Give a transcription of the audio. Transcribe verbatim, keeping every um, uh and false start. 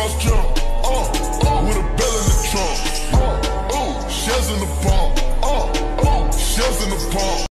cross jump, uh, uh, with a bell in the trunk, uh, uh, shells in the park.